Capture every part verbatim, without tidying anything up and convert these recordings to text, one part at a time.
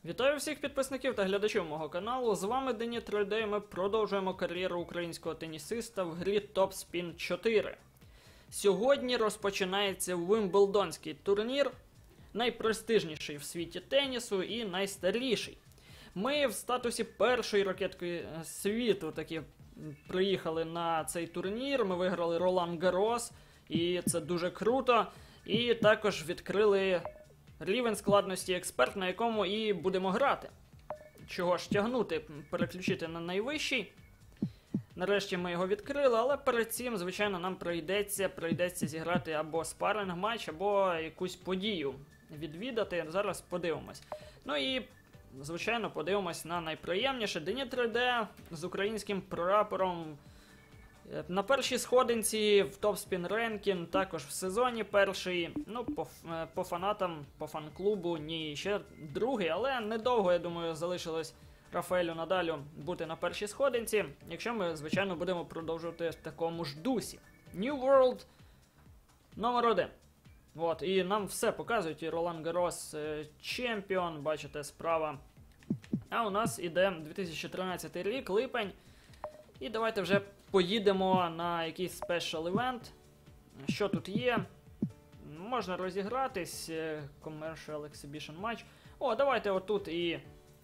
Вітаю всіх підписників та глядачів мого каналу. З вами Дені три дей. Ми продовжуємо кар'єру українського тенісиста в грі Topspin чотири. Сьогодні розпочинається Вимблдонський турнір, найпрестижніший в світі тенісу і найстаріший. Ми в статусі першої ракетки світу таки приїхали на цей турнір. Ми виграли Ролан Гарос, і це дуже круто. І також відкрили рівень складності експерт, на якому і будемо грати. Чого ж тягнути, переключити на найвищий. Нарешті ми його відкрили, але перед цим, звичайно, нам прийдеться, прийдеться зіграти або спаринг-матч, або якусь подію відвідати. Зараз подивимось. Ну і, звичайно, подивимось на найприємніше. Дені три дей з українським прапором на першій сходинці в Topspin Ranking, також в сезоні перший, ну, по, по фанатам, по фан-клубу, ні, ще другий, але недовго, я думаю, залишилось Рафаелю Надалю бути на першій сходинці, якщо ми, звичайно, будемо продовжувати в такому ж дусі. New World номер один. От, і нам все показують, і Ролан Гарос чемпіон, бачите, справа. А у нас іде дві тисячі тринадцятий рік, липень, і давайте вже поїдемо на якийсь спешл івент. Що тут є? Можна розігратись. Commercial Exhibition Match. О, давайте отут і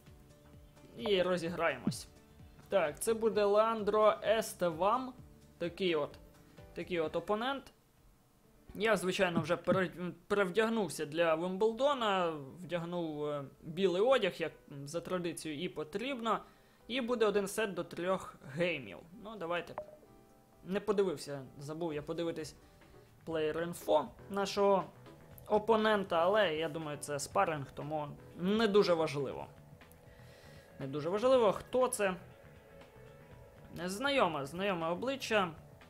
і розіграємось. Так, це буде Леандро Естевам. Такий от такий от опонент. Я, звичайно, вже перевдягнувся для Вимблдона. Вдягнув білий одяг, як за традицією і потрібно. І буде один сет до трьох геймів. Ну, давайте. Не подивився, забув я подивитись Player Info нашого опонента, але я думаю, це спарринг, тому не дуже важливо. Не дуже важливо, хто це. Знайоме, знайоме обличчя.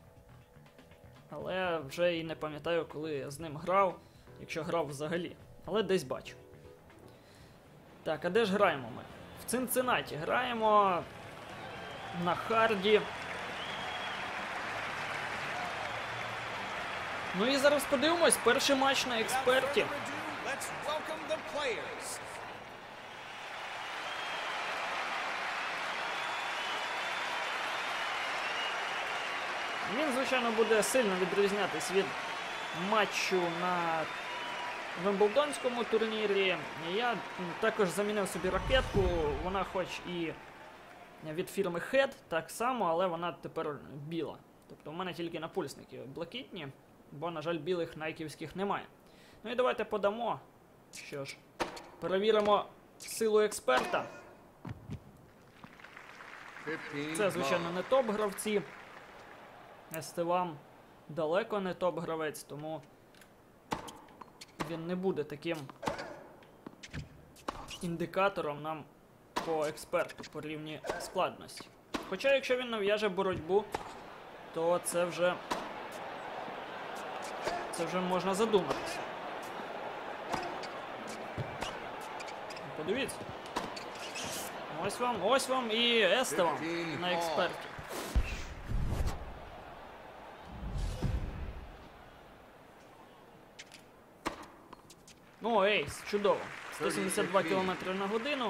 Але вже і не пам'ятаю, коли я з ним грав, якщо грав взагалі. Але десь бачу. Так, а де ж граємо ми? В Цинциннаті граємо на харді. Ну і зараз подивимось, перший матч на експерті. Він, звичайно, буде сильно відрізнятись від матчу на Вимблдонському турнірі. Я також замінив собі ракетку, вона хоч і від фірми Head, так само, але вона тепер біла. Тобто в мене тільки напульсники блакитні, бо, на жаль, білих найківських немає. Ну і давайте подамо. Що ж, перевіримо силу експерта. Це, звичайно, не топ-гравці. Естевам далеко не топ-гравець, тому він не буде таким індикатором нам по експерту, по рівні складності. Хоча, якщо він нав'яже боротьбу, то це вже це вже можна задуматися. Подивіться. Ось вам, ось вам і Естевам на експерті. О, ейс, чудово. сто сімдесят два кілометри на годину.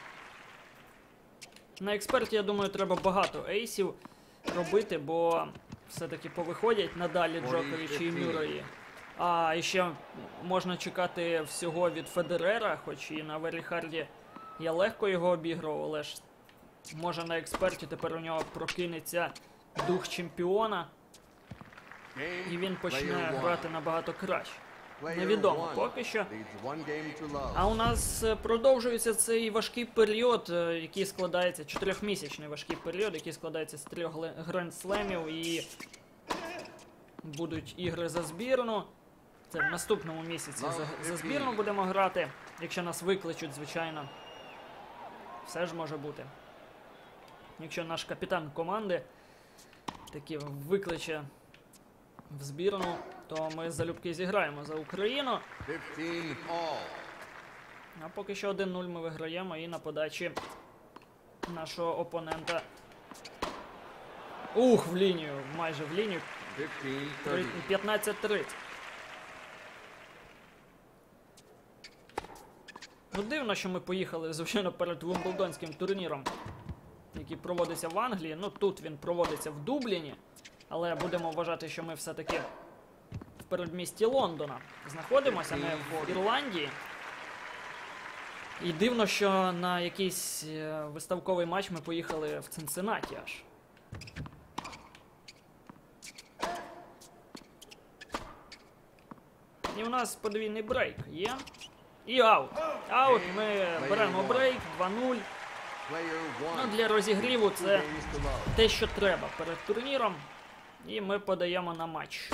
На експерті, я думаю, треба багато ейсів робити, бо все-таки повиходять надалі Джокович і Мюрреї. А і ще можна чекати всього від Федерера, хоч і на Веріхарді я легко його обігрував, але ж може на експерті тепер у нього прокинеться дух чемпіона, і він почне грати набагато краще. Невідомо поки що. А у нас продовжується цей важкий період, який складається, чотирьохмісячний важкий період, який складається з трьох гранд-слемів, і будуть ігри за збірну. Це в наступному місяці за, за збірну будемо грати, якщо нас викличуть, звичайно. Все ж може бути. Якщо наш капітан команди таки викличе в збірну, то ми залюбки зіграємо за Україну. А поки що один нуль ми виграємо, і на подачі нашого опонента. Ух, в лінію, майже в лінію. п'ятнадцять тридцять. Ну, дивно, що ми поїхали, звичайно, перед Вимблдонським турніром, який проводиться в Англії. Ну, тут він проводиться в Дубліні, але будемо вважати, що ми все-таки в передмісті Лондона знаходимося, ми в Ірландії. І дивно, що на якийсь виставковий матч ми поїхали в Цинциннаті аж. І у нас подвійний брейк є. І аут. Аут, ми беремо брейк, два нуль. Ну, для розігріву це те, що треба перед турніром. І ми подаємо на матч.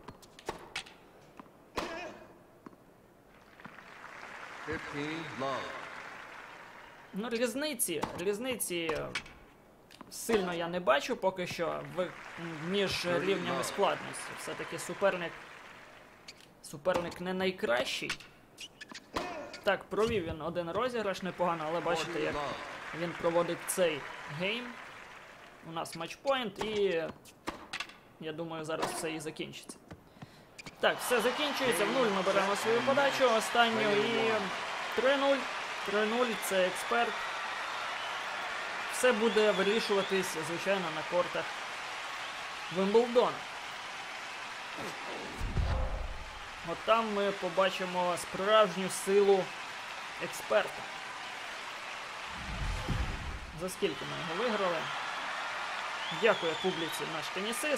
Ну, різниці, різниці сильно я не бачу поки що в, між рівнями складності. Все-таки суперник, суперник не найкращий. Так, провів він один розіграш непогано, але бачите, як він проводить цей гейм. У нас матчпойнт і я думаю, зараз все і закінчиться. Так, все закінчується. В нуль ми беремо свою подачу останню і три нуль. три нуль, це експерт. Все буде вирішуватись, звичайно, на кортах Вимблдона. От там ми побачимо справжню силу експерта. За скільки ми його виграли? Дякую публіці наш тенісист.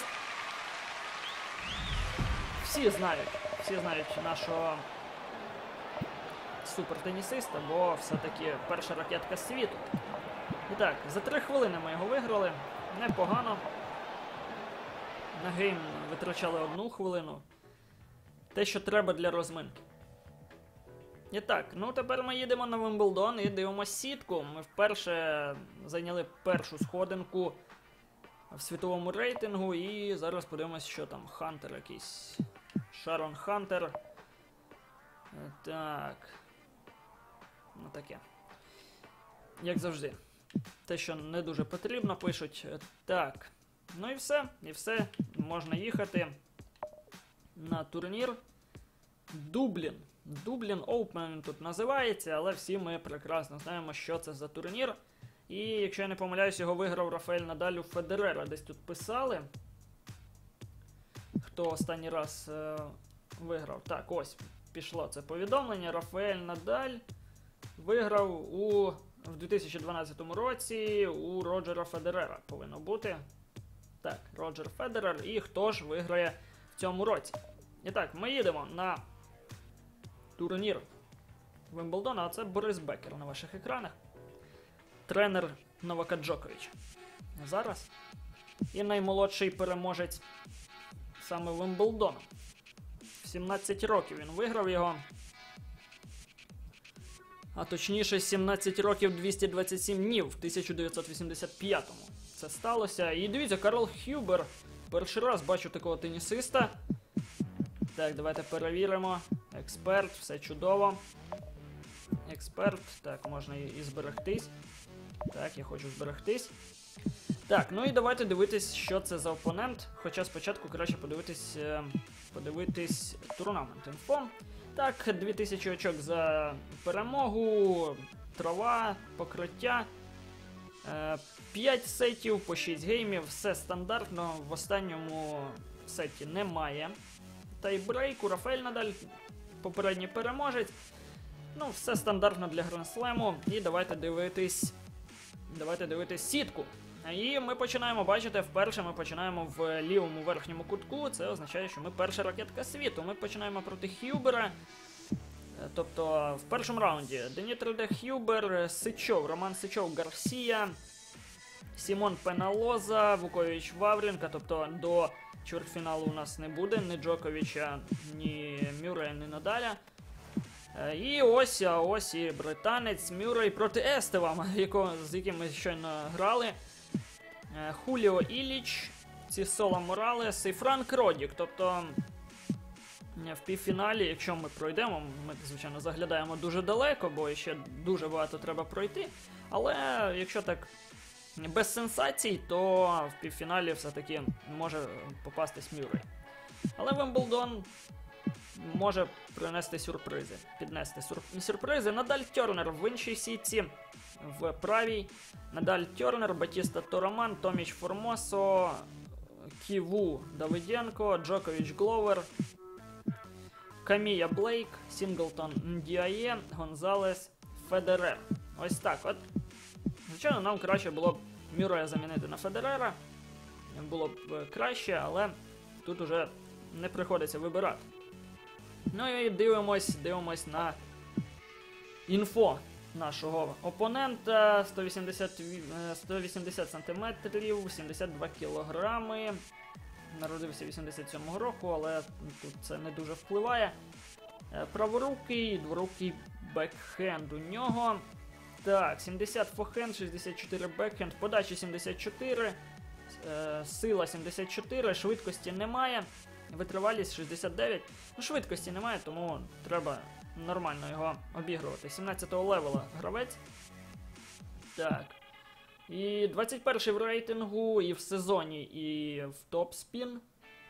Всі знають, всі знають нашого супертенісиста, бо все-таки перша ракетка світу. І так, за три хвилини ми його виграли. Непогано. На гейм витрачали одну хвилину. Те, що треба для розминки. І так, ну тепер ми їдемо на Вимблдон і дивимося сітку. Ми вперше зайняли першу сходинку в світовому рейтингу. І зараз подивимось, що там. Хантер якийсь. Шарон Хантер. Так. Ну таке. Як завжди. Те, що не дуже потрібно, пишуть. Так. Ну і все. І все. Можна їхати на турнір. Дублін. Дублін Open тут називається, але всі ми прекрасно знаємо, що це за турнір. І, якщо я не помиляюсь, його виграв Рафаель Надаль у Федерера. Десь тут писали, хто останній раз е виграв. Так, ось, пішло це повідомлення. Рафаель Надаль виграв у в дві тисячі дванадцятому році у Роджера Федерера. Повинно бути. Так, Роджер Федерер. І хто ж виграє в цьому році? І так, ми їдемо на турнір Вимблдона, а це Борис Бекер на ваших екранах. Тренер Новака Джоковича. Зараз. І наймолодший переможець саме Вимблдону. В сімнадцять років він виграв його. А точніше, сімнадцять років двісті двадцять сім днів в тисяча дев'ятсот вісімдесят п'ятому. Це сталося. І дивіться, Карл Хюбер. Перший раз бачу такого тенісиста. Так, давайте перевіримо. Експерт, все чудово. Експерт, так, можна і, і зберегтись. Так, я хочу зберегтись. Так, ну і давайте дивитись, що це за опонент. Хоча спочатку краще подивитись, подивитись турнамент інфо. Так, дві тисячі очок за перемогу, трава, покриття. п'ять сетів по шість геймів, все стандартно. В останньому сеті немає тайбрейку. Рафаель Надаль, попередній переможець. Ну, все стандартно для гранд-слему. І давайте дивитись, давайте дивитись сітку. І ми починаємо, бачите, вперше ми починаємо в лівому верхньому кутку. Це означає, що ми перша ракетка світу. Ми починаємо проти Хюбера. Тобто в першому раунді Денітр Хюбер, Сичов, Роман Сичов, Гарсія, Сімон Пеналоза, Вукович Ваврінка. Тобто до чвертьфіналу у нас не буде ні Джоковича, ні Мюррея, ні Надаля. І ось, а ось і британець Мюррей проти Естева, якого, з яким ми щойно грали. Хуліо Ілліч, Цісола Моралес і Франк Родік. Тобто в півфіналі, якщо ми пройдемо, ми, звичайно, заглядаємо дуже далеко, бо ще дуже багато треба пройти. Але якщо так без сенсацій, то в півфіналі все-таки може попастись Мюррей. Але Вимблдон може принести сюрпризи, піднести сюр... сюрпризи. Надаль Тернер в іншій сітці, в правій. Надаль Тернер, Батіста Тороман, Томіч Формосо, Ківу Давиденко, Джокович Гловер, Камія Блейк, Сінглтон Ндіає, Гонзалес Федерер. Ось так от. Звичайно, нам краще було б Мюррея замінити на Федерера. Було б краще, але тут уже не приходиться вибирати. Ну і дивимось, дивимось на інфо нашого опонента. сто вісімдесят, сто вісімдесят сантиметрів, сімдесят два кілограми. Народився вісімдесят сьомого року, але тут це не дуже впливає. Праворукий, дворукий бекхенд у нього. Так, сімдесят форхенд, шістдесят чотири бекхенд, подачі сімдесят чотири, е, сила сімдесят чотири, швидкості немає, витривалість шістдесят дев'ять. Ну, швидкості немає, тому треба нормально його обігрувати. сімнадцятого левела гравець. Так. І двадцять перший в рейтингу, і в сезоні, і в топ-спін.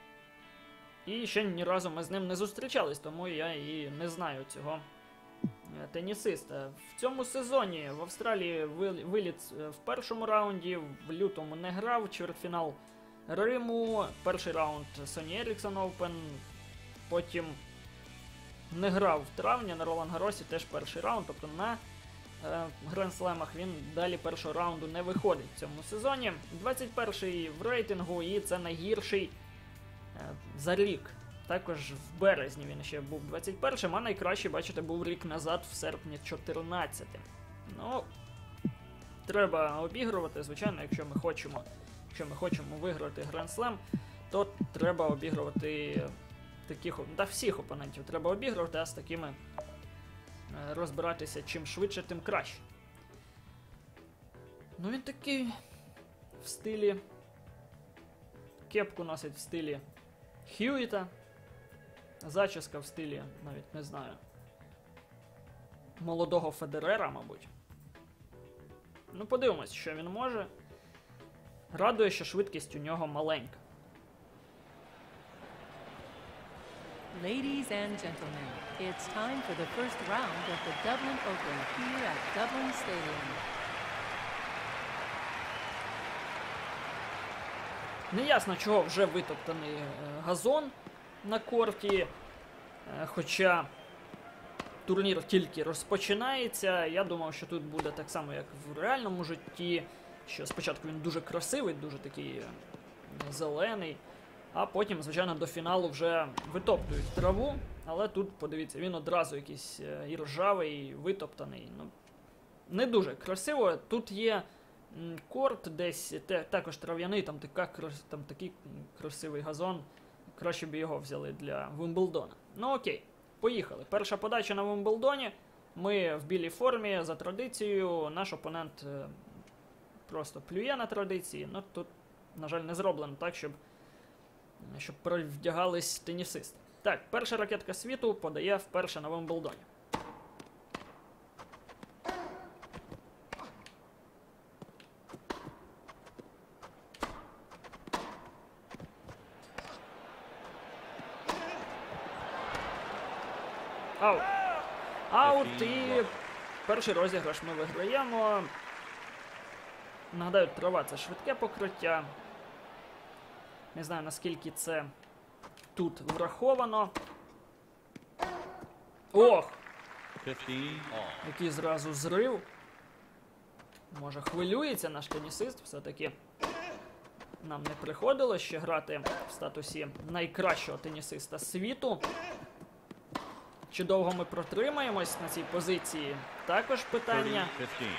І ще ні разу ми з ним не зустрічались, тому я і не знаю цього тенісиста. В цьому сезоні в Австралії виліт в першому раунді, в лютому не грав, чвертьфінал Риму, перший раунд Sony Ericsson Open, потім не грав в травні на Ролан Гарросі, теж перший раунд, тобто на е, Гранд-слемах він далі першого раунду не виходить в цьому сезоні. двадцять перший в рейтингу, і це найгірший е, за рік. Також в березні він ще був двадцять першим, а найкращий, бачите, був рік назад, в серпні чотирнадцятим. Ну, треба обігрувати, звичайно, якщо ми хочемо, якщо ми хочемо виграти Гранд-слем, то треба обігрувати таких, та всіх опонентів треба обігрувати, а з такими розбиратися чим швидше, тим краще. Ну він такий в стилі, кепку носить в стилі Хьюіта. Зачіска в стилі, навіть не знаю, молодого Федерера, мабуть. Ну, подивимось, що він може. Радує, що швидкість у нього маленька. Ladies and gentlemen, it's time for the first round of the Dublin Open here at Dublin Stadium. Неясно, чого вже витоптаний е, газон на корті, е, хоча турнір тільки розпочинається. Я думав, що тут буде так само, як в реальному житті, що спочатку він дуже красивий, дуже такий е, зелений, а потім, звичайно, до фіналу вже витоптують траву, але тут, подивіться, він одразу якийсь е, і ржавий, і витоптаний. Ну, не дуже красиво. Тут є корт десь, те, також трав'яний, там, така, там такий красивий газон. Краще б його взяли для Вимблдона. Ну окей, поїхали. Перша подача на Вимблдоні. Ми в білій формі, за традицією. Наш опонент е, просто плює на традиції. Ну тут, на жаль, не зроблено так, щоб, щоб привдягались тенісисти. Так, перша ракетка світу подає вперше на Вимблдоні. Аут. Аут, і перший розіграш ми виграємо. Нагадаю, трава — це швидке покриття. Не знаю, наскільки це тут враховано. Ох! Який зразу зрив. Може, хвилюється наш тенісист, все-таки нам не приходилось ще грати в статусі найкращого тенісиста світу. Чи довго ми протримаємось на цій позиції? Також питання.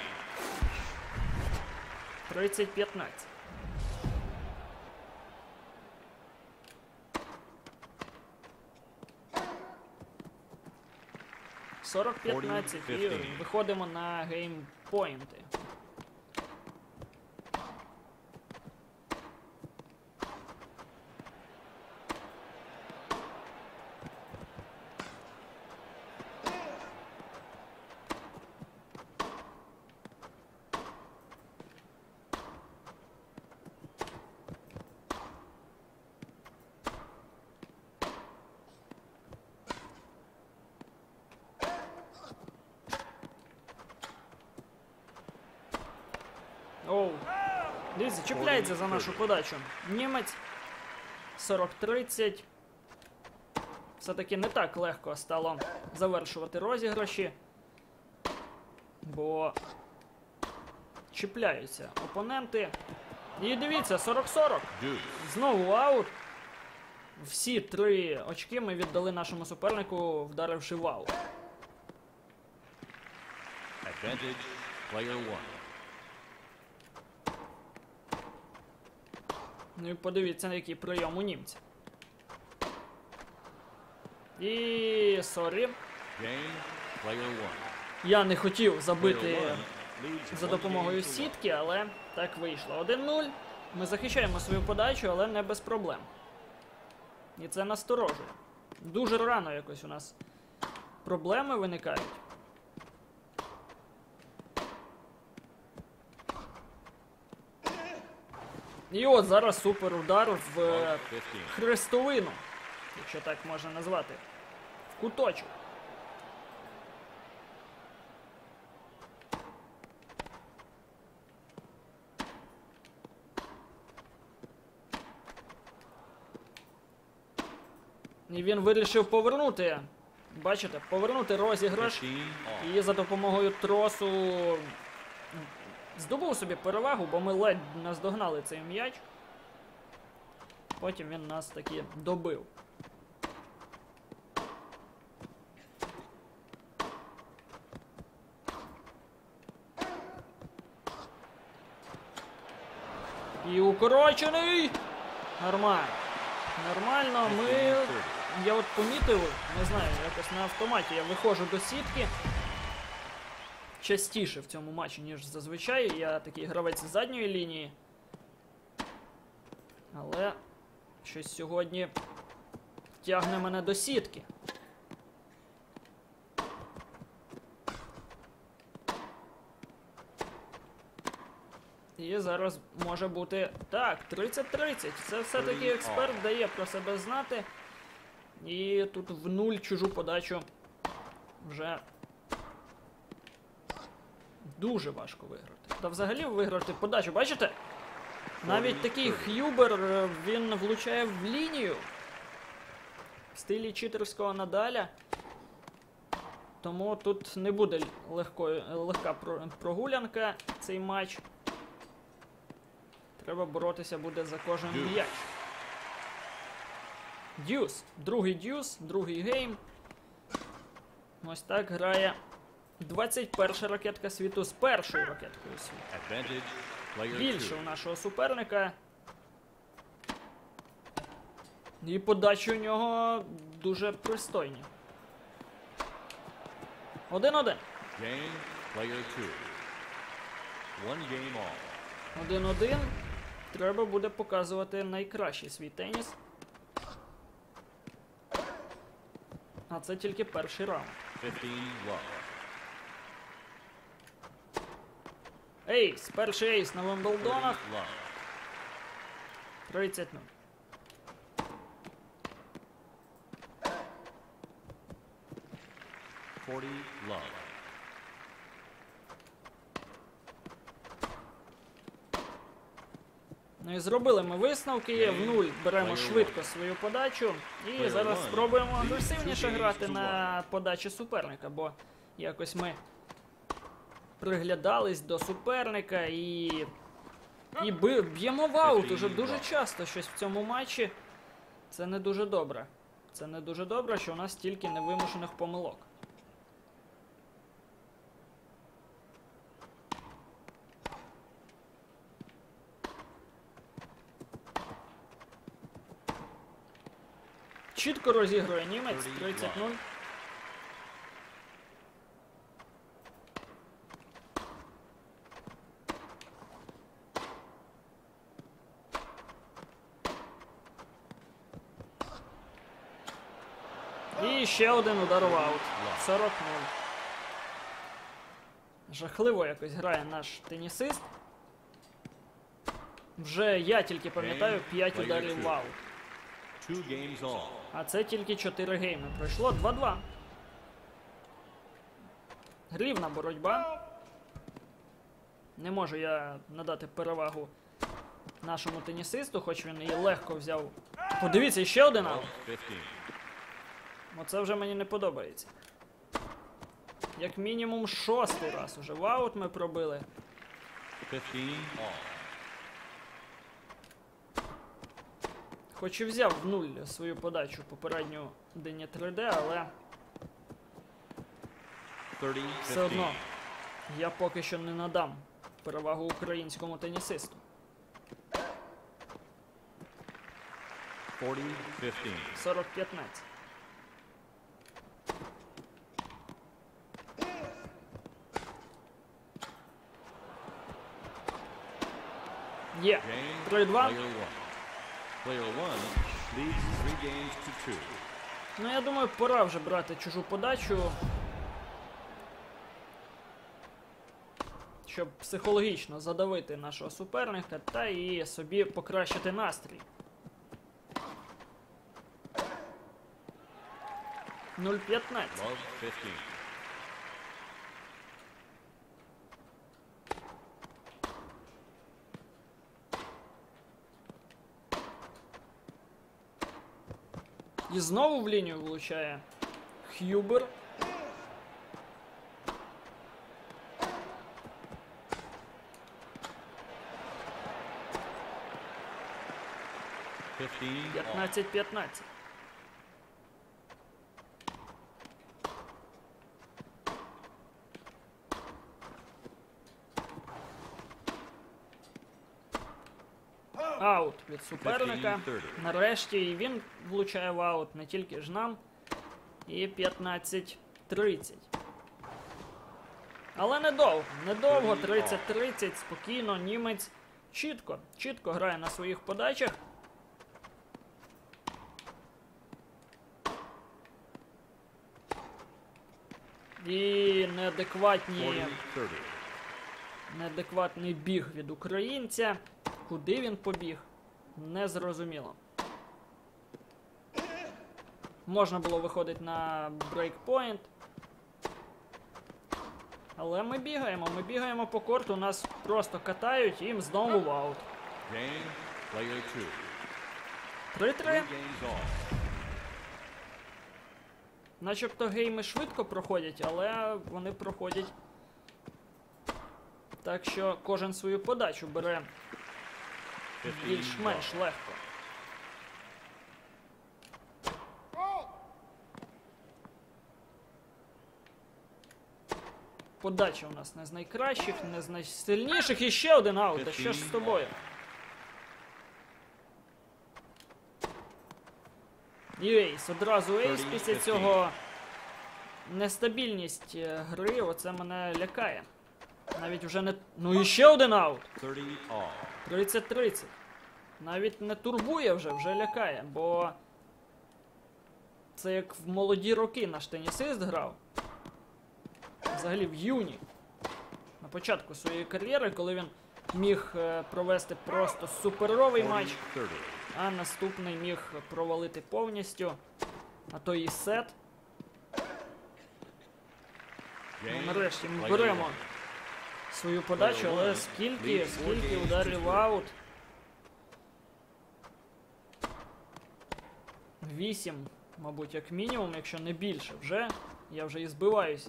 тридцять п'ятнадцять. сорок п'ятнадцять і виходимо на геймпойнти. Дивіться, чіпляється за нашу подачу. Німець. сорок тридцять. Все-таки не так легко стало завершувати розіграші. Бо чіпляються опоненти. І дивіться, сорок сорок. Знову аут. Всі три очки ми віддали нашому супернику, вдаривши в аут. Advantage, player one. Ну і подивіться, на який прийом у німця. І... сорі. Game, player one. Я не хотів Player забити one leads за one допомогою game to one. сітки, але так вийшло. один нуль. Ми захищаємо свою подачу, але не без проблем. І це насторожує. Дуже рано якось у нас проблеми виникають. І от зараз супер удар в е, хрестовину, якщо так можна назвати. В куточок. І він вирішив повернути. Бачите, повернути розіграш. fifteen off. І за допомогою тросу здобув собі перевагу, бо ми ледь наздогнали цей м'яч. Потім він нас таки добив. І укорочений! Нормально. Нормально, ми... Я от помітив, не знаю, якось на автоматі я виходжу до сітки частіше в цьому матчі, ніж зазвичай. Я такий гравець з задньої лінії. Але щось сьогодні тягне мене до сітки. І зараз може бути... Так, тридцять тридцять. Це все-таки експерт дає про себе знати. І тут в нуль чужу подачу вже дуже важко виграти. Та взагалі виграти подачу, бачите? Навіть такий Х'юбер, е, він влучає в лінію в стилі читерського Надаля. Тому тут не буде легкої, легка про- прогулянка цей матч. Треба боротися буде за кожен Дюс. м'яч. Дюс. Другий дюс, другий гейм. Ось так грає двадцять перша ракетка світу з першою ракеткою світу. Advantage, player Більше two. у нашого суперника. І подачі у нього дуже пристойні. один-один. Game, player two. One game all. один-один. Треба буде показувати найкращий свій теніс. А це тільки перший раунд. fifteen love. Ейс, перший ейс на Вимблдонах. thirty love. тридцять нуль. forty love. Ну і зробили ми висновки, в нуль беремо швидко свою подачу. І зараз спробуємо агресивніше грати на подачі суперника, бо якось ми приглядались до суперника і, і би- б'ємо в аут уже дуже часто щось в цьому матчі. Це не дуже добре. Це не дуже добре, що у нас стільки невимушених помилок. Чітко розігрує німець, тридцять нуль. І ще один удар в аут. сорок нуль. Жахливо якось грає наш тенісист. Вже я тільки пам'ятаю п'ять ударів в аут. Two games all. А це тільки чотири гейми. Пройшло два-два. Рівна боротьба. Не можу я надати перевагу нашому тенісисту, хоч він і легко взяв. Подивіться, ще один аут. Love fifteen. Оце вже мені не подобається. Як мінімум шостий раз уже в аут ми пробили. Fifteen all. Хоч і взяв в нуль свою подачу попередню Дені три де, але Thirty все одно fifteen. я поки що не надам перевагу українському тенісисту. Forty fifteen. сорок п'ятнадцять. Є. Game. три-два. Player one. Player one leads three games to two. Ну, я думаю, пора вже брати чужу подачу, щоб психологічно задавити нашого суперника та і собі покращити настрій. нуль п'ятнадцять. Love fifteen. І знову в лінію влучає Х'юбер. Fifteen all. п'ятнадцять п'ятнадцять. Аут від суперника. Нарешті і він влучає в аут, не тільки ж нам. І п'ятнадцять тридцять. Але недовго. Недовго, тридцять тридцять, спокійно, німець чітко, чітко грає на своїх подачах. І неадекватні, Forty thirty. неадекватний біг від українця. Куди він побіг? Незрозуміло. Можна було виходити на брейкпойнт. Але ми бігаємо, ми бігаємо по корту, нас просто катають і знову в аут. Game. Player two. три-три. Three games all. Начебто гейми швидко проходять, але вони проходять так, що кожен свою подачу бере Fifteen більш-менш all. легко. Подача у нас не з найкращих, не з найсильніших. І ще один аут. А що ж з тобою? І ейс. Одразу ейс після цього. Нестабільність е, гри, оце мене лякає. Навіть вже не... Ну і ще один аут. Thirty all. тридцять тридцять. Навіть не турбує вже, вже лякає, бо це як в молоді роки наш тенісист грав. Взагалі в юні. На початку своєї кар'єри, коли він міг е, провести просто суперовий матч, Forty thirty. а наступний міг провалити повністю, а то і сет. Ну, Game. нарешті ми Player беремо one. свою подачу, але скільки, скільки ударів в аут? Вісім, мабуть, як мінімум, якщо не більше. Вже, я вже і збиваюсь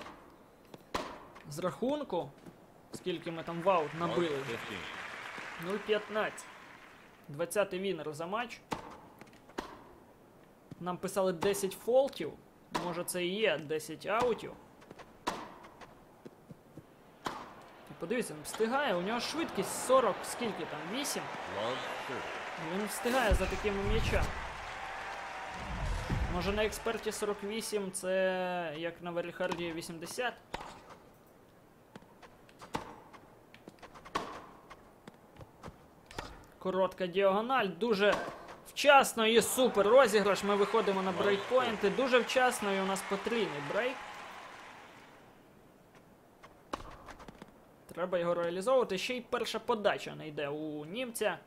з рахунку, скільки ми там в аут набили. Love вже. fifteen. нуль п'ятнадцять. двадцятий вінер за матч. Нам писали десять фолтів. Може це і є десять аутів. І подивіться, він встигає, у нього швидкість сорок, скільки там, вісім. Love thirty. І він встигає за такими м'ячами. Може на експерті сорок вісім це як на Варіхарді вісімдесят? Коротка діагональ, дуже вчасно і супер розіграш. Ми виходимо на брейкпойнти. Дуже вчасно і у нас потрійний брейк. Треба його реалізовувати. Ще й перша подача не йде у німця.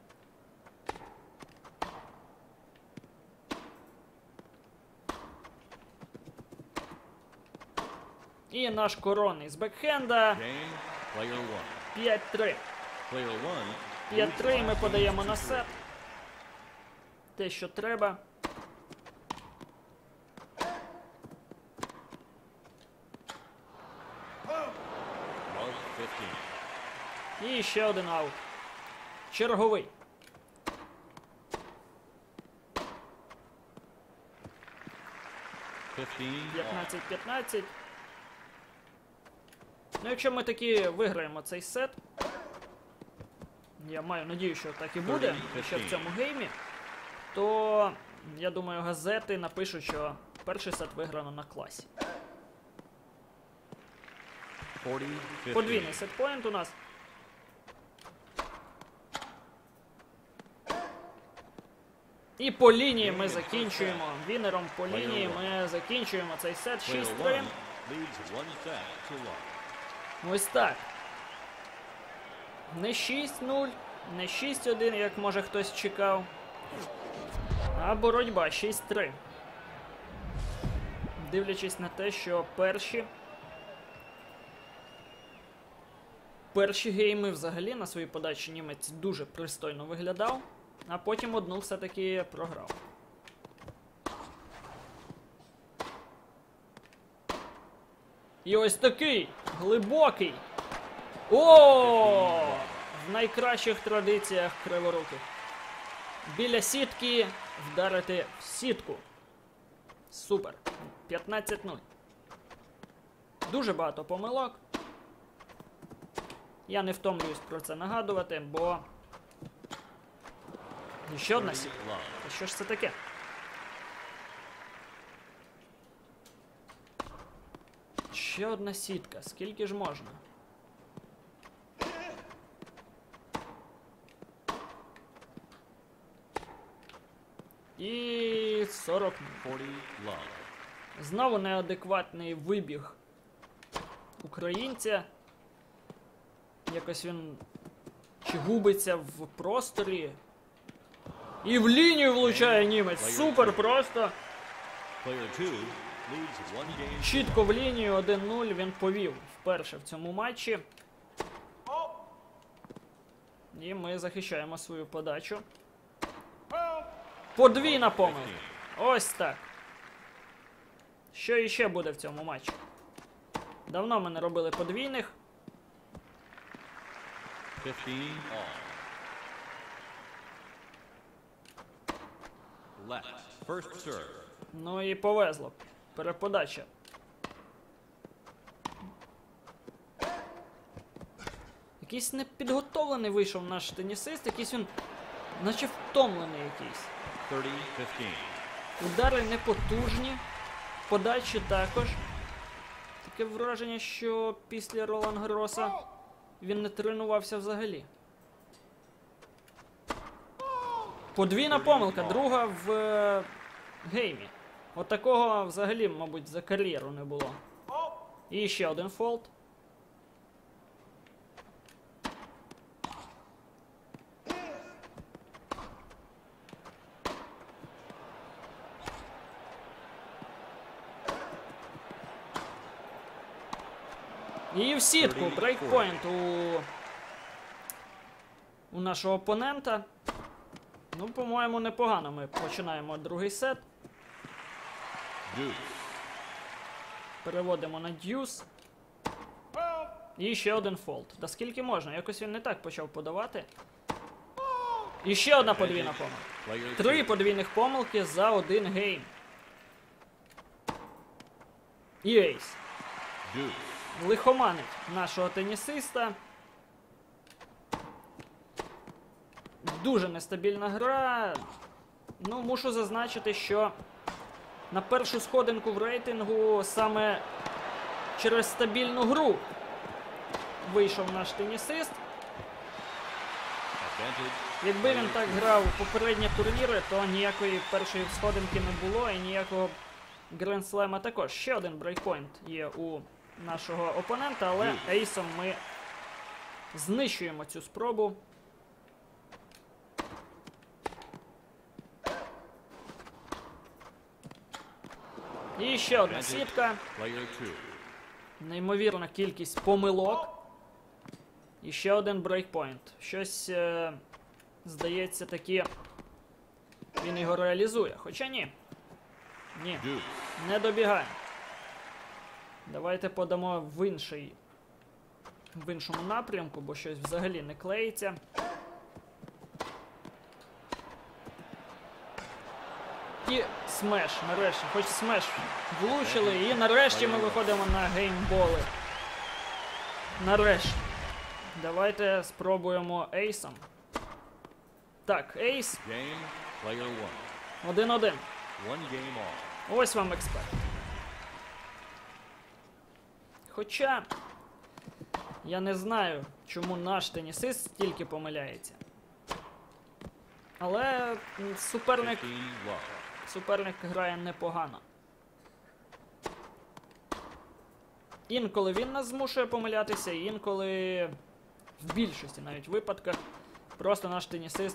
І наш коронний з бекхенда. Game. Player one. п'ять-три. Player one п'ять три, і ми подаємо на сет. Те, що треба. Mark fifteen. І ще один аут. Черговий. fifteen. all. п'ятнадцять п'ятнадцять. Ну, якщо ми таки виграємо цей сет, я маю надію, що так і буде, ще в цьому геймі, то, я думаю, газети напишуть, що перший сет виграно на класі. forty fifteen. Подвійний сетпоінт у нас. І по лінії ми закінчуємо. Вінером по лінії ми закінчуємо цей сет Player шість три. one leads one set to one. Ось так. Не шість нуль, не шість один, як може хтось чекав. А боротьба шість три. Дивлячись на те, що перші Перші гейми взагалі на своїй подачі німець дуже пристойно виглядав, а потім одну все-таки програв. І ось такий глибокий. О! В найкращих традиціях криворуких. Біля сітки вдарити в сітку. Супер. п'ятнадцять нуль. Дуже багато помилок. Я не втомлююсь про це нагадувати, бо... І ще одна сітка. Та що ж це таке? Ще одна сітка. Скільки ж можна? І сорок нуль. forty love. Знову неадекватний вибіг українця. Якось він чи губиться в просторі. І в лінію влучає німець. Супер просто. Player two leads one game. Чітко в лінію один нуль він повів вперше в цьому матчі. І ми захищаємо свою подачу. Подвійна помилка. Ось так. Що іще буде в цьому матчі? Давно ми не робили подвійних. fifteen all. Left. First serve. Ну і повезло. Переподача. Якийсь непідготовлений вийшов наш тенісист, якийсь він, наче втомлений якийсь. thirty fifteen. Удари непотужні, подачі також. Таке враження, що після Ролан Гарроса він не тренувався взагалі. Подвійна помилка, друга в е, геймі. От такого взагалі, мабуть, за кар'єру не було. І ще один фолд. І в сітку, брейкпойнт у, у нашого опонента. Ну, по-моєму, непогано ми починаємо другий сет. Deuce. Переводимо на дюс. І ще один фолд. Та скільки можна? Якось він не так почав подавати. І ще одна подвійна помилка. Player Три two. подвійних помилки за один гейм. І ейс. Deuce. Лихоманить нашого тенісиста. Дуже нестабільна гра. Ну, мушу зазначити, що на першу сходинку в рейтингу саме через стабільну гру вийшов наш тенісист. Advantage. Якби він так грав у попередні турніри, то ніякої першої сходинки не було і ніякого гранд-слема також. Ще один брейкпойнт є у нашого опонента, але ейсом ми знищуємо цю спробу. І ще одна сітка. Player two. Неймовірна кількість помилок. І ще один брейкпойнт. Щось, е, здається, таки він його реалізує. Хоча ні. Ні. Deuce. Не добігає. Давайте подамо в інший, в іншому напрямку, бо щось взагалі не клеїться. І смеш, нарешті, хоч смеш влучили, і нарешті ми виходимо на геймболи. Нарешті. Давайте спробуємо ейсом. Так, ейс, Game, player one. один-один. One game all. Ось вам експерт. Хоча я не знаю, чому наш тенісист стільки помиляється. Але м, суперник, Fifteen love. суперник грає непогано. Інколи він нас змушує помилятися, інколи в більшості навіть випадках просто наш тенісист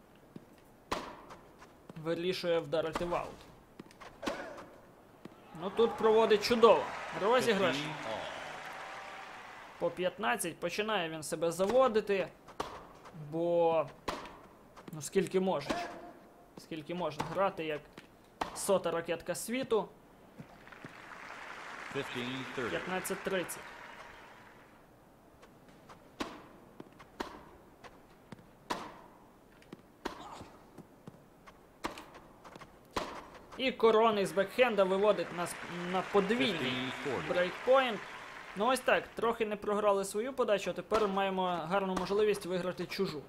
вирішує вдарити в аут. Ну тут проводить чудово. Розіграш. Fifteen all. По п'ятнадцять починає він себе заводити, бо ну скільки можеш. Скільки можна грати як сота ракетка світу. Fifteen thirty. п'ятнадцять тридцять. І Корони з бекхенда виводить нас на подвійний Fifteen forty. брейкпойнт. Ну ось так, трохи не програли свою подачу, а тепер маємо гарну можливість виграти чужу.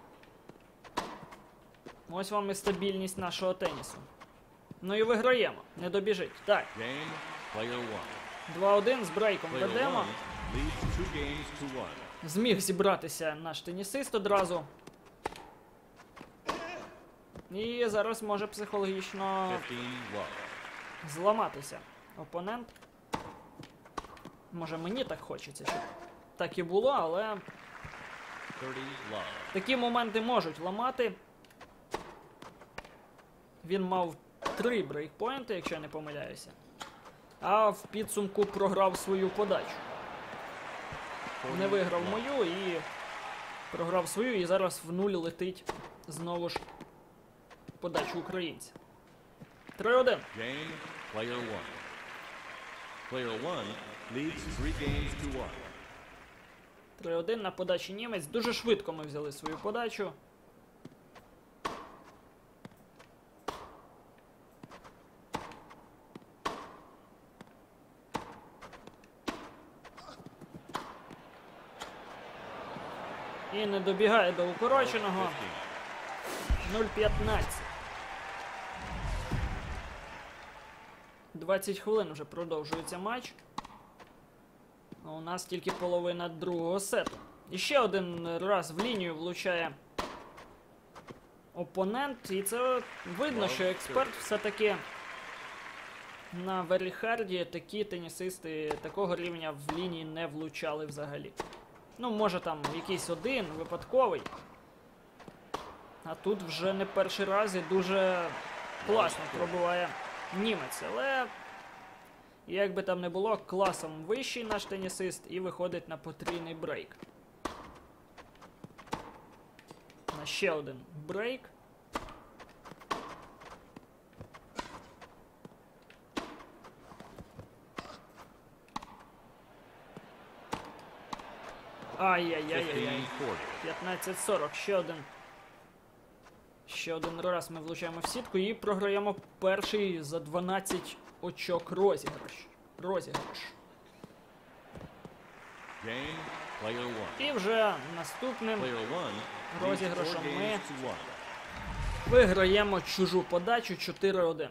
Ось вам і стабільність нашого тенісу. Ну і виграємо, не добіжить. Так, Game, player one. два-один з брейком Player ведемо. one leads two games to one. Зміг зібратися наш тенісист одразу. І зараз може психологічно Fifteen love. зламатися опонент. Може мені так хочеться, щоб так і було, але Thirty love. такі моменти можуть ламати. Він мав три брейкпойнти, якщо я не помиляюся. А в підсумку програв свою подачу. Не виграв мою і програв свою, і зараз в нуль летить знову ж подачу українця. три-один. Game, player one. Player one leads three games to one. три-один на подачі німець. Дуже швидко ми взяли свою подачу. І не добігає до укороченого. Fifteen. нуль п'ятнадцять. двадцять хвилин вже продовжується матч. А у нас тільки половина другого сету. І ще один раз в лінію влучає опонент. І це видно, що експерт все-таки на Веріхарді такі тенісисти такого рівня в лінії не влучали взагалі. Ну, може там якийсь один, випадковий. А тут вже не перший раз і дуже класно пробиває німець. Але, як би там не було, класом вищий наш тенісист і виходить на потрійний брейк. На ще один брейк. Ай-яй-яй-яй-яй. Fifteen forty. п'ятнадцять сорок. Ще один. Ще один раз ми влучаємо в сітку і програємо перший за дванадцять очок розіграш. Розіграш. Game, player one. І вже наступним Player one leads four розіграшом ми games to one. виграємо чужу подачу чотири-один.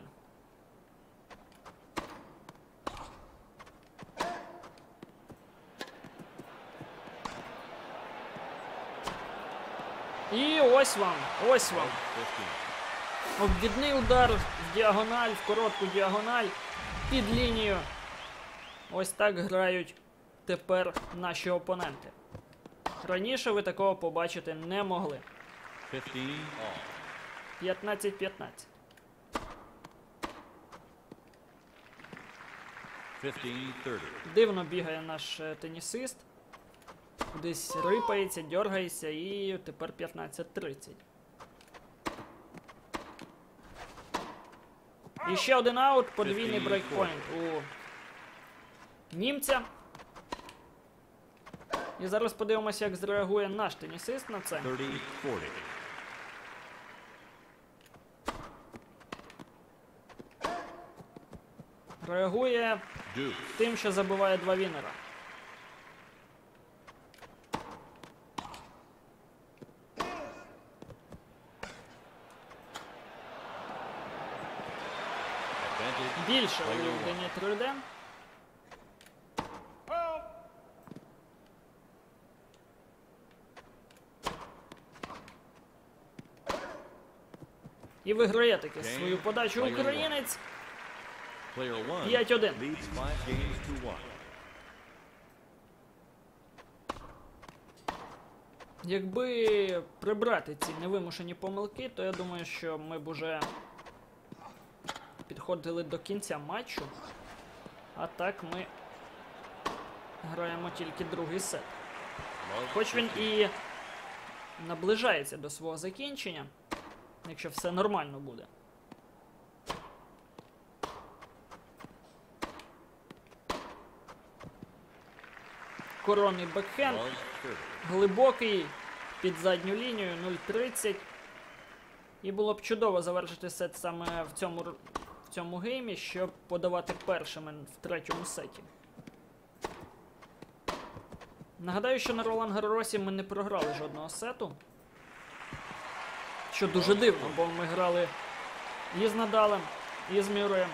І ось вам, ось вам. Fifteen. Обвідний удар в діагональ, в коротку діагональ, під лінію. Ось так грають тепер наші опоненти. Раніше ви такого побачити не могли. Fifteen all. п'ятнадцять п'ятнадцять. Fifteen thirty. Дивно бігає наш е, тенісист. кудись рипається, дергається, і тепер п'ятнадцять тридцять. І ще один аут, подвійний брейкпойнт у німця. І зараз подивимося, як зреагує наш тенісист на це. thirty forty. Реагує Deuce. тим, що забиває два вінера. Advantage. Більше у Дені Трольде. І виграє таки свою подачу українець. Player one п'ять один. leads five games to one. Якби прибрати ці невимушені помилки, то я думаю, що ми б уже підходили до кінця матчу. А так ми граємо тільки другий сет. Хоч він і наближається до свого закінчення, якщо все нормально буде. Коронний бекхенд. Love service. Глибокий, під задню лінію, нуль тридцять. І було б чудово завершити сет саме в цьому, р- в цьому геймі, щоб подавати першими в третьому сеті. Нагадаю, що на Ролан Гарросі ми не програли жодного сету. Що дуже дивно, бо ми грали і з Надалем, і з Мюрреєм.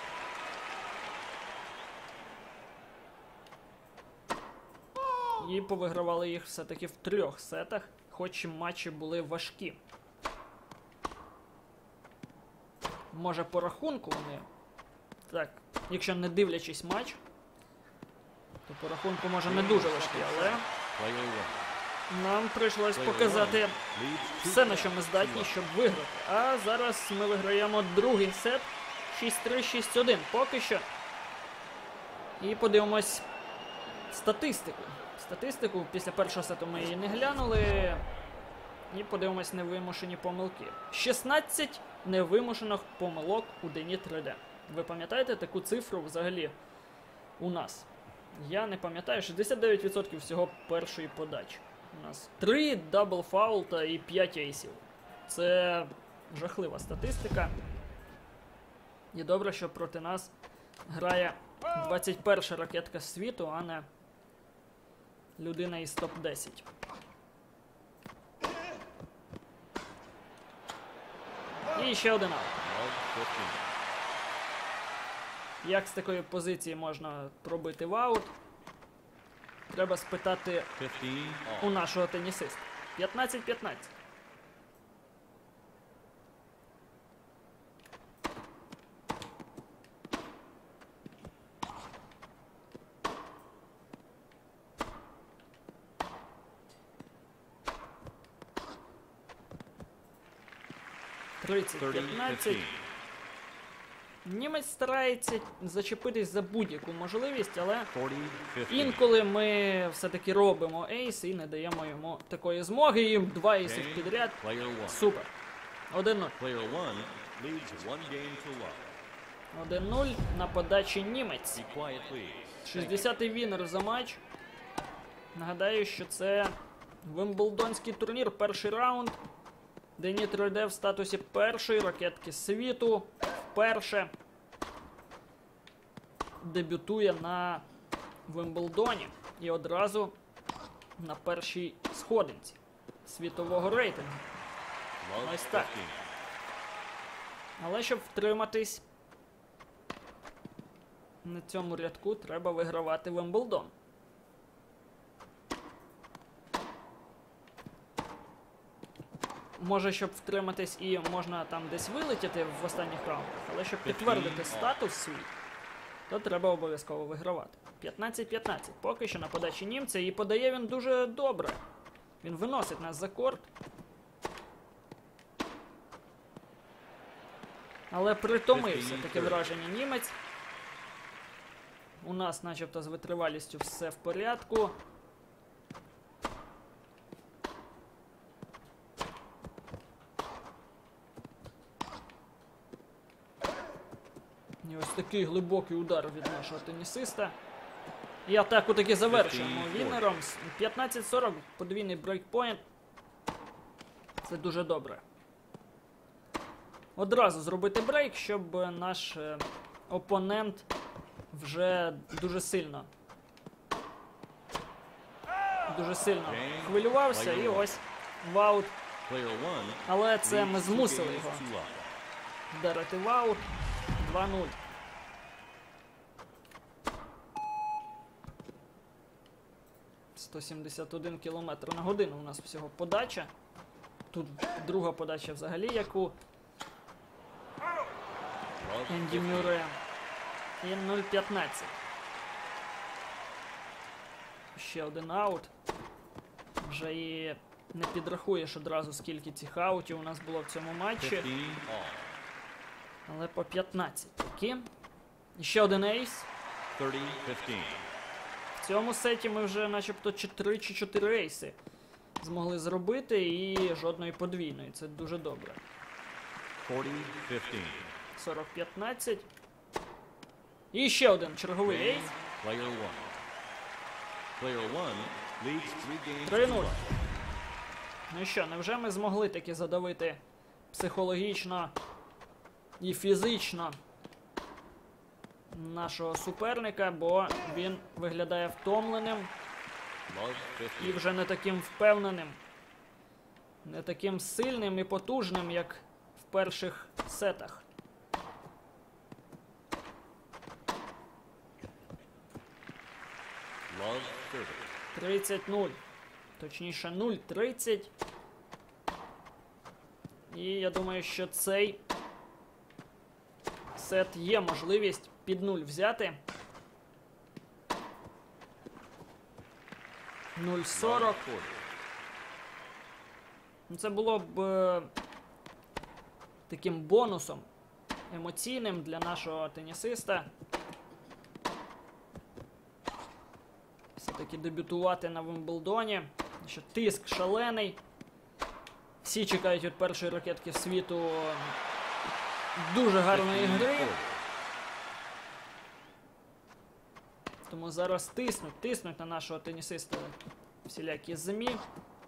І повигравали їх все-таки в трьох сетах, хоч і матчі були важкі. Може по рахунку вони, так, якщо не дивлячись матч, то по рахунку може не дуже важкі, але Player one нам прийшлось Player показати one leads two все, на що ми games здатні, to one. щоб виграти. А зараз ми виграємо другий сет шість три шість один поки що. І подивимось статистику. Статистику після першого сету ми її не глянули. І подивимось невимушені помилки. шістнадцять невимушених помилок у Дені Трольде. Ви пам'ятаєте таку цифру взагалі у нас? Я не пам'ятаю, шістдесят дев'ять відсотків всього першої подачі. У нас три дабл фаулта і п'ять ейсів. Це жахлива статистика. І добре, що проти нас грає двадцять перша ракетка світу, а не людина із топ десять. І ще один аут. Love fifteen. Як з такої позиції можна пробити в аут? Треба спитати fifteen у all. нашого тенісиста. п'ятнадцять п'ятнадцять. тридцять thirty п'ятнадцять. fifteen. Німець старається зачепитись за будь-яку можливість, але forty fifteen. інколи ми все-таки робимо ейс і не даємо йому такої змоги. І два ейси Game, підряд. Player one. Супер. один нуль. Player one leads one game to one. один нуль на подачі німець. Be quiet, please. шістдесятий вінер за матч. Нагадаю, що це Вимблдонський турнір, перший раунд. Дені Трольде в статусі першої ракетки світу вперше дебютує на Вимблдоні і одразу на першій сходинці світового рейтингу. Love Ось так. fifteen. Але щоб втриматись на цьому рядку, треба вигравати Вимблдон. Може, щоб втриматись і можна там десь вилетіти в останніх раундах, але щоб підтвердити статус свій, то треба обов'язково вигравати. п'ятнадцять п'ятнадцять. Поки що на подачі німця, і подає він дуже добре. Він виносить нас за корт. Але притомився таке враження німець. У нас начебто з витривалістю все в порядку. чіткий глибокий удар від нашого тенісиста. І атаку таки завершуємо вінером. п'ятнадцять сорок, подвійний брейкпойнт. Це дуже добре. Одразу зробити брейк, щоб наш е, опонент вже дуже сильно дуже сильно хвилювався, і ось в аут. Але це ми змусили його вдарити в аут. два нуль. сто сімдесят один кілометр на годину у нас всього подача. Тут друга подача взагалі, як у Енді Мюррея. І нуль п'ятнадцять. Ще один аут. Вже і не підрахуєш одразу, скільки цих аутів у нас було в цьому матчі. Але по п'ятнадцять такі. І ще один ейс. В цьому сеті ми вже начебто три чи чотири ейси змогли зробити і жодної подвійної. Це дуже добре. сорок п'ятнадцять. І ще один черговий ейс. три нуль. Ну і що, невже ми змогли таки задавити психологічно і фізично нашого суперника, бо він виглядає втомленим і вже не таким впевненим, не таким сильним і потужним, як в перших сетах. тридцять нуль. Точніше, нуль тридцять. І я думаю, що цей сет є можливість під нуль взяти. нуль сорок. Це було б е, таким бонусом емоційним для нашого тенісиста. Все-таки дебютувати на Вимблдоні. Ще тиск шалений. Всі чекають від першої ракетки світу дуже гарної гри. Тому зараз тиснуть, тиснуть на нашого тенісиста всілякі ЗМІ.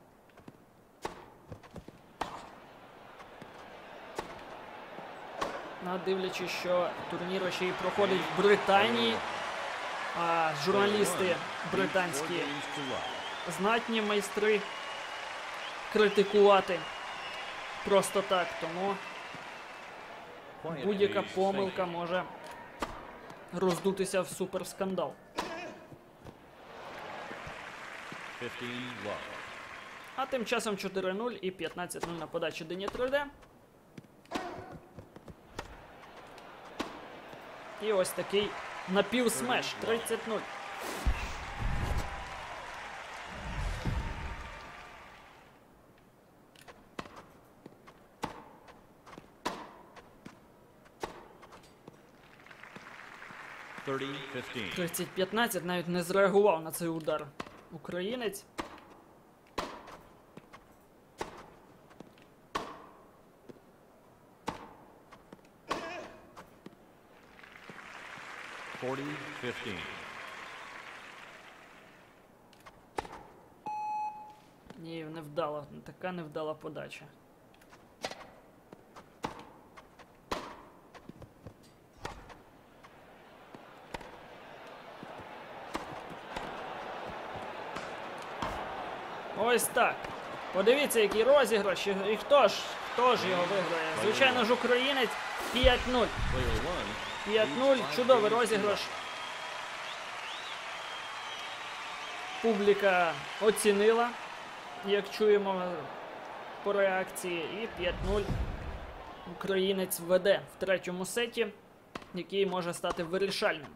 А дивлячись, що турнір ще й проходить в Британії, а журналісти британські знатні майстри критикувати просто так, тому будь-яка помилка може роздутися в суперскандал. А тим часом чотири нуль і п'ятнадцять нуль на подачі Дені три де. І ось такий напівсмеш, тридцять нуль. тридцять п'ятнадцять, навіть не зреагував на цей удар українець. Ні, невдала, така невдала подача. Ось так. Подивіться, який розіграш. І хто ж, хто ж його виграє? Звичайно ж, українець. п'ять нуль. п'ять нуль. Чудовий розіграш. Публіка оцінила, як чуємо по реакції. І п'ять нуль українець веде в третьому сеті, який може стати вирішальним.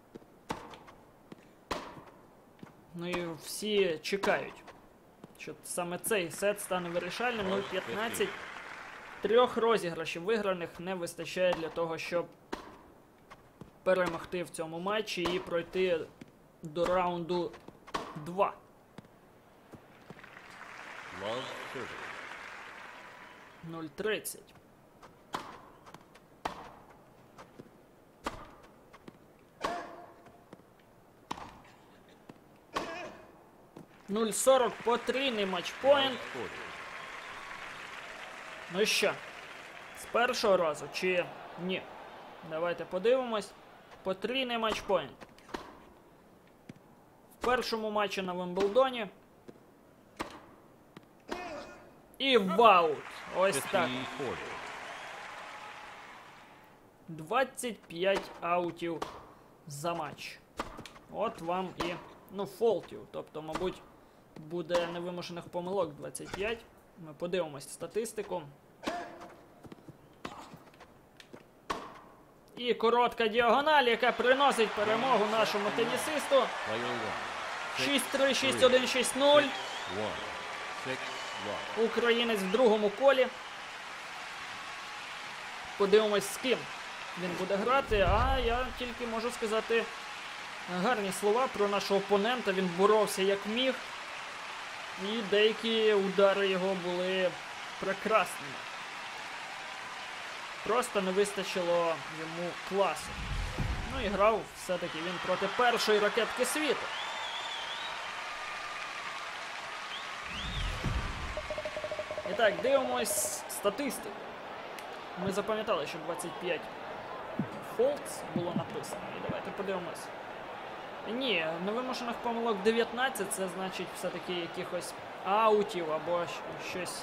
Ну і всі чекають, що саме цей сет стане вирішальним. нуль п'ятнадцять. Трьох розіграшів виграних не вистачає для того, щоб перемогти в цьому матчі і пройти до раунду два. нуль тридцять. нуль сорок, потрійний матчпоінт. forty. Ну і що? З першого разу чи ні? Давайте подивимось. Потрійний матчпоінт. В першому матчі на Вимблдоні. І ваут! Ось так. fifty forty. двадцять п'ять аутів за матч. От вам і, ну, фолтів. Тобто, мабуть, буде невимушених помилок двадцять п'ять. Ми подивимось статистику. І коротка діагональ, яка приносить перемогу нашому тенісисту. Player one. шість три, шість один, шість нуль. One. Six one. Українець в другому колі. Подивимось, з ким він буде грати. А я тільки можу сказати гарні слова про нашого опонента. Він боровся як міг. І деякі удари його були прекрасними. Просто не вистачило йому класу. Ну і грав все-таки він проти першої ракетки світу. І так, дивимось статистику. Ми запам'ятали, що двадцять п'ять фолтс було написано. І давайте подивимось. Ні, невимушених помилок дев'ятнадцять, це значить все-таки якихось аутів або щось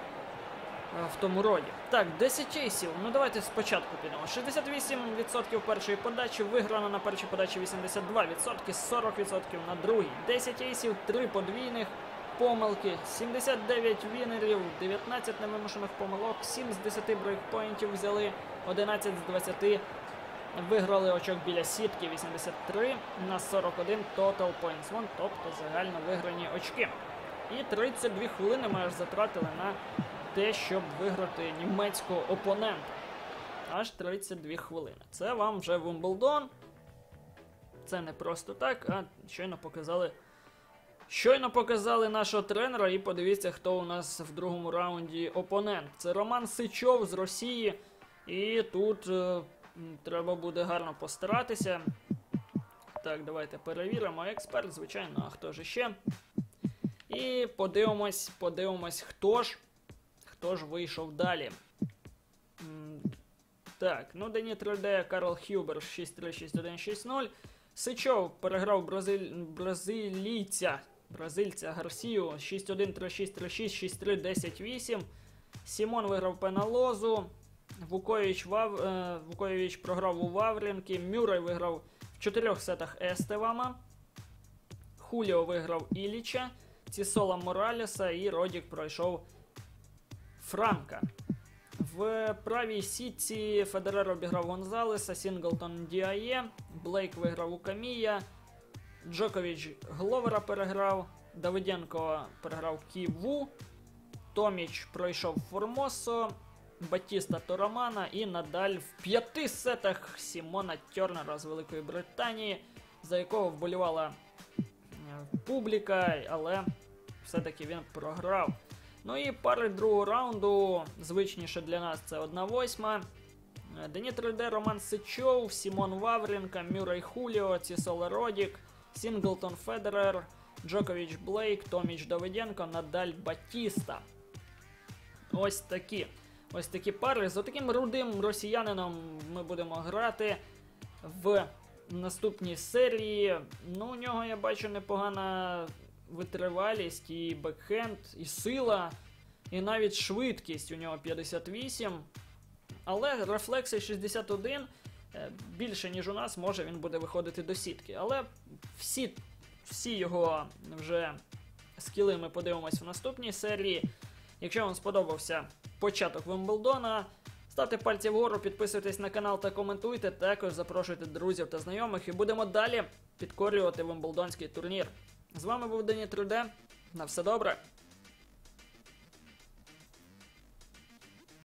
в тому роді. Так, десять ейсів. Ну давайте спочатку підемо. шістдесят вісім відсотків першої подачі, виграно на першій подачі вісімдесят два відсотки, сорок відсотків на другій. десять ейсів, три подвійних помилки, сімдесят дев'ять вінерів, дев'ятнадцять невимушених помилок, сім з десяти брейкпоінтів взяли, одинадцять з двадцяти виграли очок біля сітки, вісімдесят три на сорок один total points won, тобто загально виграні очки. І тридцять дві хвилини ми аж затратили на те, щоб виграти німецького опонента. Аж тридцять дві хвилини. Це вам вже Вимблдон. Це не просто так, а щойно показали Щойно показали нашого тренера, і подивіться, хто у нас в другому раунді опонент. Це Роман Сичов з Росії. І тут е, треба буде гарно постаратися. Так, давайте перевіримо. Експерт, звичайно, а хто ж ще? І подивимось, подивимось, хто ж, хто ж вийшов далі. М, Так, ну Дені три де, Карл Хюбер шість три, шість один, шість нуль. Сичов переграв бразиль... бразилійця, бразильця Гарсію шість один, три шість, три шість, шість три, десять вісім. Сімон виграв Пеналозу. Вукович, Вав... е... Вукович програв у Ваврінки. Мюррей виграв в чотирьох сетах Естевама. Хуліо виграв Іліча. Цісола Моралеса і Родік пройшов Франка. В правій сітці Федерер обіграв Гонзалеса, Сінглтон Діає, Блейк виграв у Камія, Джокович Гловера переграв, Давиденко переграв Ківу, Томіч пройшов Формосо, Батіста Торамана і Надаль в п'яти сетах Сімона Тернера з Великої Британії, за якого вболівала публіка, але все-таки він програв. Ну і пари другого раунду, звичніше для нас, це одна восьма. Дені три де, Роман Сичов, Сімон Ваврінка, Мюррей Хуліо, Цісола Родік, Сінглтон Федерер, Джокович Блейк, Томіч Давиденко, Надаль Батіста. Ось такі. Ось такі пари. З таким рудим росіянином ми будемо грати в наступній серії. Ну, у нього, я бачу, непогана витривалість, і бекхенд, і сила, і навіть швидкість у нього п'ятдесят вісім. Але рефлекси шістдесят один, більше ніж у нас, може він буде виходити до сітки. Але всі, всі його вже скіли ми подивимось в наступній серії. Якщо вам сподобався початок Вимблдона, ставте пальці вгору, підписуйтесь на канал та коментуйте. Також запрошуйте друзів та знайомих і будемо далі підкорювати Вимблдонський турнір. З вами був Дені три де. На все добре!